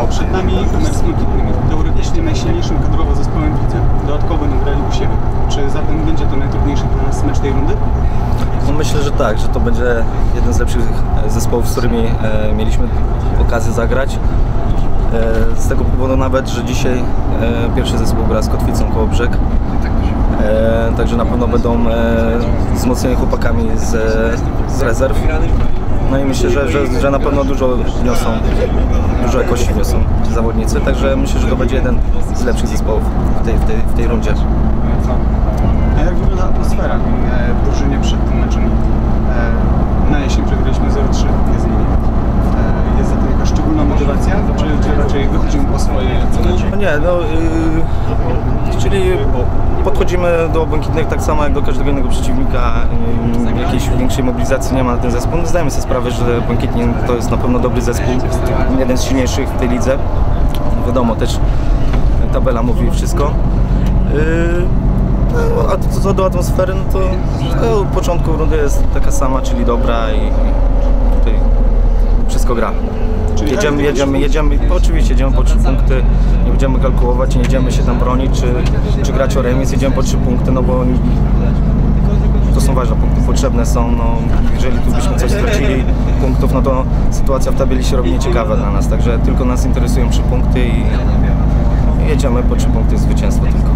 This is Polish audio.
Przed nami mecz z Błękitnymi, teoretycznie najsilniejszym kadrowo zespołem w lidze. Dodatkowo będą grali u siebie. Czy zatem będzie to najtrudniejszy dla nas mecz tej rundy? No myślę, że tak, że to będzie jeden z lepszych zespołów, z którymi mieliśmy okazję zagrać. Z tego powodu nawet, że dzisiaj pierwszy zespół gra z Kotwicą Kołobrzeg. Także na pewno będą wzmocnieni chłopakami z rezerw. No i myślę, że na pewno dużo niosą, dużo jakości niosą zawodnicy. Także myślę, że to będzie jeden z lepszych zespołów w tej rundzie. A jak wygląda atmosfera w drużynie przed tym meczem? Na jesień przegraliśmy 0-3 z nimi. Jest za tym jakaś szczególna motywacja, czy raczej wychodzimy po swoje? No nie, czyli podchodzimy do Błękitnych tak samo jak do każdego innego przeciwnika. Jakiejś większej mobilizacji nie ma na ten zespół. Zdajemy sobie sprawę, że Błękitni to jest na pewno dobry zespół, jeden z silniejszych w tej lidze. Wiadomo, też tabela mówi wszystko. A co do atmosfery, no to od początku rundy jest taka sama, czyli dobra i tutaj wszystko gra. Jedziemy, oczywiście jedziemy po 3 punkty, nie będziemy kalkulować, nie jedziemy się tam bronić, czy grać o remis, jedziemy po 3 punkty, no bo to są ważne punkty, potrzebne są, no, jeżeli tu byśmy coś stracili punktów, no to sytuacja w tabeli się robi nieciekawa dla nas, także tylko nas interesują 3 punkty i jedziemy po 3 punkty zwycięstwa tylko.